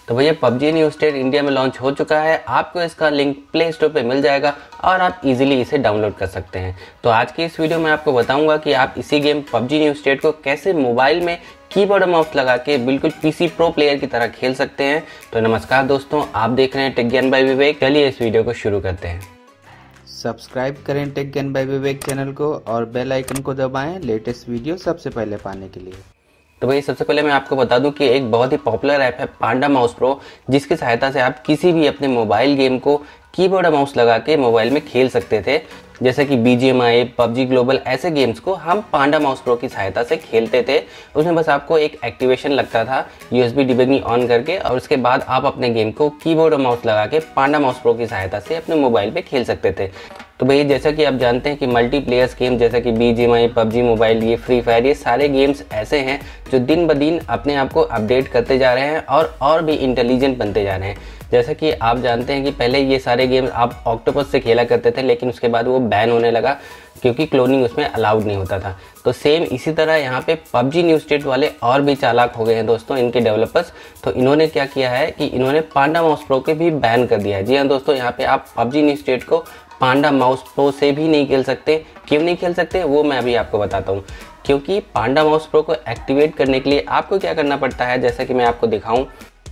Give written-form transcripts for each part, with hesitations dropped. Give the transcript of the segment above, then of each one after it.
तो भैया PUBG new state India में लॉन्च हो चुका है। आपको इसका लिंक प्ले स्टोर पे मिल जाएगा और आप इजीली इसे डाउनलोड कर सकते हैं। तो आज की इस वीडियो में आपको बताऊंगा कि आप इसी गेम पबजी न्यू स्टेट को कैसे मोबाइल में कीबोर्ड और माउस लगा के बिल्कुल पीसी प्रो प्लेयर की तरह खेल सकते हैं। तो नमस्कार दोस्तों, आप देख रहे हैं टेक ज्ञान बाय विवेक। चलिए इस वीडियो को शुरू करते हैं। सब्सक्राइब करें टेक ज्ञान बाय विवेक चैनल को और बेल आइकन को दबाएं लेटेस्ट वीडियो सबसे पहले पाने के लिए। तो भाई सबसे पहले मैं आपको बता दूं कि एक बहुत ही पॉपुलर ऐप है पांडा माउस प्रो, जिसकी सहायता से आप किसी भी अपने मोबाइल गेम को कीबोर्ड और माउस लगा के मोबाइल में खेल सकते थे। जैसे कि BGMI, PUBG ग्लोबल ऐसे गेम्स को हम पांडा माउस प्रो की सहायता से खेलते थे। उसमें बस आपको एक एक्टिवेशन लगता था USB डिबगिंग ऑन करके, और उसके बाद आप अपने गेम को कीबोर्ड और माउस लगा के पांडा माउस प्रो की सहायता से अपने मोबाइल पे खेल सकते थे। तो भैया जैसा कि आप जानते हैं कि मल्टीप्लेयर्स गेम जैसे कि BGMI, PUBG मोबाइल, ये फ्री फायर, ये सारे गेम्स ऐसे हैं जो दिन ब दिन अपने आप को अपडेट करते जा रहे हैं और भी इंटेलिजेंट बनते जा रहे हैं। जैसे कि आप जानते हैं कि पहले ये सारे गेम्स आप ऑक्टोपस से खेला करते थे, लेकिन उसके बाद वो बैन होने लगा क्योंकि क्लोनिंग उसमें अलाउड नहीं होता था। तो सेम इसी तरह यहाँ पे पबजी न्यू स्टेट वाले और भी चालाक हो गए हैं दोस्तों, इनके डेवलपर्स। तो इन्होंने क्या किया है कि इन्होंने पांडा माउस प्रो के भी बैन कर दिया है। जी हाँ दोस्तों, यहाँ पे आप पबजी न्यू स्टेट को पांडा माउस प्रो से भी नहीं खेल सकते। क्यों नहीं खेल सकते वो मैं अभी आपको बताता हूँ। क्योंकि पांडा माउस प्रो को एक्टिवेट करने के लिए आपको क्या करना पड़ता है, जैसा कि मैं आपको दिखाऊं।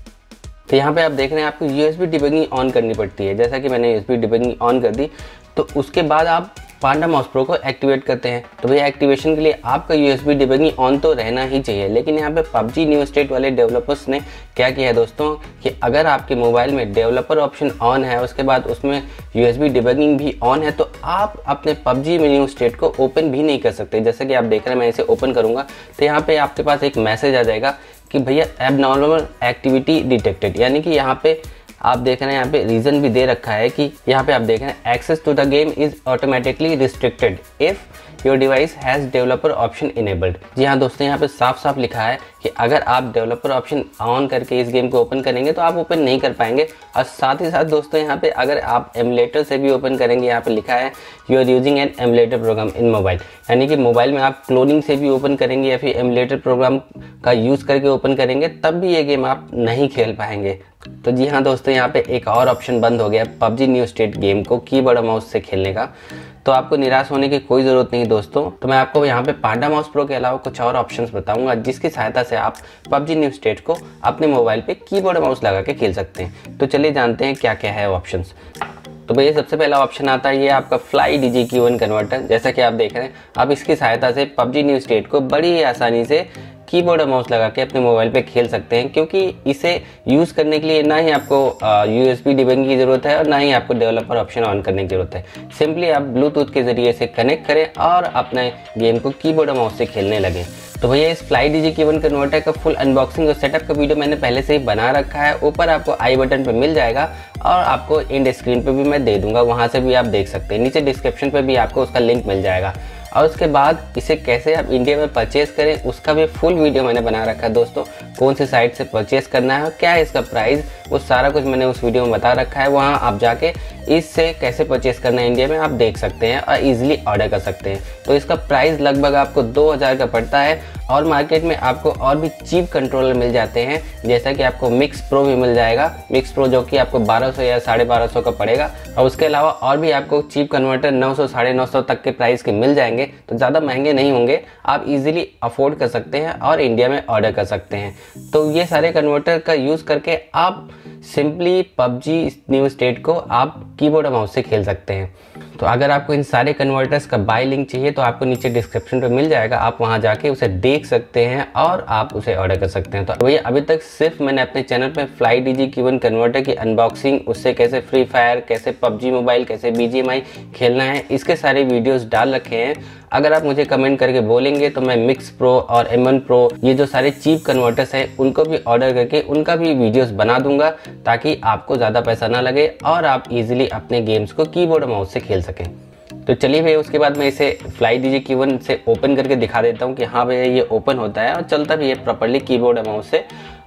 तो यहाँ पे आप देख रहे हैं आपको USB डिबगिंग ऑन करनी पड़ती है। जैसा कि मैंने USB डिबगिंग ऑन कर दी, तो उसके बाद आप पांडा माउस प्रो को एक्टिवेट करते हैं। तो भैया एक्टिवेशन के लिए आपका USB डिबगिंग ऑन तो रहना ही चाहिए। लेकिन यहाँ पे पबजी न्यू स्टेट वाले डेवलपर्स ने क्या किया है दोस्तों कि अगर आपके मोबाइल में डेवलपर ऑप्शन ऑन है, उसके बाद उसमें USB डिबगिंग भी ऑन है, तो आप अपने पबजी न्यू स्टेट को ओपन भी नहीं कर सकते। जैसे कि आप देख रहे हैं, मैं इसे ओपन करूँगा तो यहाँ पे आपके पास एक मैसेज आ जाएगा कि भैया एबनॉर्मल एक्टिविटी डिटेक्टेड। यानी कि यहाँ पे आप देख रहे हैं, यहाँ पे रीजन भी दे रखा है कि यहाँ पे आप देख रहे हैं access to the game is automatically restricted if your device has developer option enabled. जी हाँ दोस्तों, यहाँ पे साफ साफ लिखा है कि अगर आप डेवलपर ऑप्शन ऑन करके इस गेम को ओपन करेंगे तो आप ओपन नहीं कर पाएंगे। और साथ ही साथ दोस्तों यहाँ पे अगर आप एमुलेटर से भी ओपन करेंगे, यहाँ पे लिखा है you are using an emulator program in mobile. यानी कि मोबाइल में आप क्लोनिंग से भी ओपन करेंगे या फिर एमुलेटर प्रोग्राम का यूज़ करके ओपन करेंगे, तब भी ये गेम आप नहीं खेल पाएंगे। तो जी हाँ दोस्तों, यहाँ पे एक और ऑप्शन बंद हो गया पबजी न्यू स्टेट गेम को कीबोर्ड और माउस से खेलने का। तो आपको निराश होने की कोई ज़रूरत नहीं दोस्तों। तो मैं आपको यहाँ पे पांडा माउस प्रो के अलावा कुछ और ऑप्शंस बताऊंगा, जिसकी सहायता से आप पबजी न्यू स्टेट को अपने मोबाइल पे कीबोर्ड और माउस लगा के खेल सकते हैं। तो चलिए जानते हैं क्या क्या है ऑप्शंस। तो भैया सबसे पहला ऑप्शन आता है ये आपका फ्लाई DigiKey1 कन्वर्टर। जैसा कि आप देख रहे हैं, आप इसकी सहायता से पबजी न्यू स्टेट को बड़ी ही आसानी से कीबोर्ड और माउस लगा के अपने मोबाइल पे खेल सकते हैं। क्योंकि इसे यूज़ करने के लिए ना ही आपको USB डिबगिंग की ज़रूरत है और ना ही आपको डेवलपर ऑप्शन ऑन करने की ज़रूरत है। सिंपली आप ब्लूटूथ के ज़रिए से कनेक्ट करें और अपने गेम को कीबोर्ड और माउस से खेलने लगें। तो भैया इस फ्लाई DigiKey1 कन्वर्टर का फुल अनबॉक्सिंग और सेटअप का वीडियो मैंने पहले से ही बना रखा है। ऊपर आपको आई बटन पे मिल जाएगा और आपको एंड स्क्रीन पे भी मैं दे दूंगा, वहाँ से भी आप देख सकते हैं। नीचे डिस्क्रिप्शन पे भी आपको उसका लिंक मिल जाएगा। और उसके बाद इसे कैसे आप इंडिया में परचेज करें उसका भी फुल वीडियो मैंने बना रखा है दोस्तों। कौन सी साइट से परचेज करना है और क्या है इसका प्राइस, वो सारा कुछ मैंने उस वीडियो में बता रखा है। वहाँ आप जाके इससे कैसे परचेज करना है इंडिया में आप देख सकते हैं और इजीली ऑर्डर कर सकते हैं। तो इसका प्राइस लगभग आपको 2000 का पड़ता है। और मार्केट में आपको और भी चीप कंट्रोलर मिल जाते हैं, जैसा कि आपको मिक्स प्रो भी मिल जाएगा। मिक्स प्रो जो कि आपको 1200 या 1250 का पड़ेगा। और उसके अलावा और भी आपको चीप कन्वर्टर 900 950 तक के प्राइस के मिल जाएंगे। तो ज़्यादा महंगे नहीं होंगे, आप इजीली अफोर्ड कर सकते हैं और इंडिया में ऑर्डर कर सकते हैं। तो ये सारे कन्वर्टर का यूज़ करके आप सिंपली पबजी न्यू स्टेट को आप कीबोर्ड और माउस से खेल सकते हैं। तो अगर आपको इन सारे कन्वर्टर्स का बाय लिंक चाहिए तो आपको नीचे डिस्क्रिप्शन पे मिल जाएगा, आप वहां जाके उसे देख सकते हैं और आप उसे ऑर्डर कर सकते हैं। तो भैया अभी तक सिर्फ मैंने अपने चैनल पे फ्लाई DigiKey1 कन्वर्टर की अनबॉक्सिंग, उससे कैसे फ्री फायर, कैसे पबजी मोबाइल, कैसे BGMI खेलना है, इसके सारे वीडियोस डाल रखे हैं। अगर आप मुझे कमेंट करके बोलेंगे तो मैं मिक्स प्रो और M1 प्रो ये जो सारे चीप कन्वर्टर्स हैं उनको भी ऑर्डर करके उनका भी वीडियोस बना दूंगा, ताकि आपको ज़्यादा पैसा ना लगे और आप इजीली अपने गेम्स को कीबोर्ड और माउस से खेल सकें। तो चलिए भैया उसके बाद मैं इसे फ्लाई DigiKey1 से ओपन करके दिखा देता हूँ कि हाँ भैया ये ओपन होता है और चलता भी है प्रॉपर्ली कीबोर्ड और माउस से।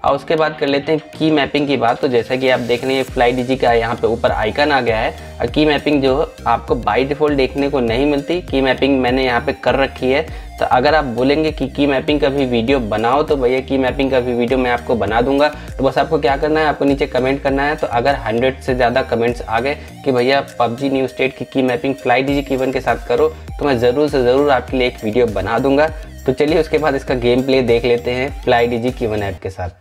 और उसके बाद कर लेते हैं की मैपिंग की बात। तो जैसा कि आप देख रहे हैं FlyDigi का यहाँ पे ऊपर आइकन आ गया है और की मैपिंग जो आपको बाय डिफ़ॉल्ट देखने को नहीं मिलती, की मैपिंग मैंने यहाँ पे कर रखी है। तो अगर आप बोलेंगे कि की मैपिंग का भी वीडियो बनाओ तो भैया की मैपिंग का भी वीडियो मैं आपको बना दूंगा। तो बस आपको क्या करना है, आपको नीचे कमेंट करना है। तो अगर 100 से ज़्यादा कमेंट्स आ गए कि भैया PUBG न्यू स्टेट की मैपिंग FlyDigi Key1 के साथ करो, तो मैं ज़रूर से ज़रूर आपके लिए एक वीडियो बना दूंगा। तो चलिए उसके बाद इसका गेम प्ले देख लेते हैं FlyDigi Key1 ऐप के साथ।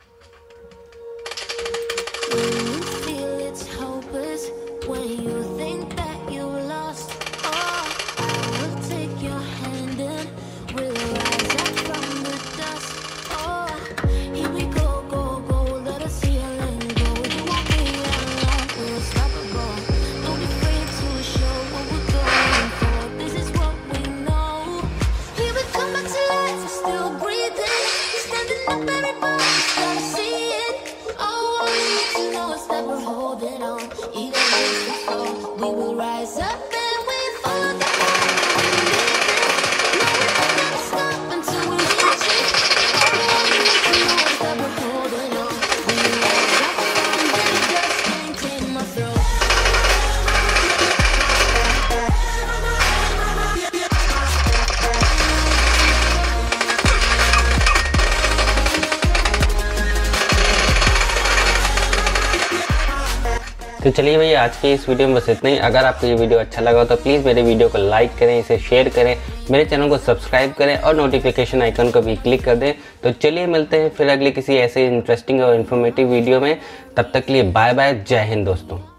तो चलिए भैया आज के इस वीडियो में बस इतना ही। अगर आपको ये वीडियो अच्छा लगा तो प्लीज़ मेरे वीडियो को लाइक करें, इसे शेयर करें, मेरे चैनल को सब्सक्राइब करें और नोटिफिकेशन आइकन को भी क्लिक कर दें। तो चलिए मिलते हैं फिर अगले किसी ऐसे इंटरेस्टिंग और इन्फॉर्मेटिव वीडियो में। तब तक के लिए बाय बाय, जय हिंद दोस्तों।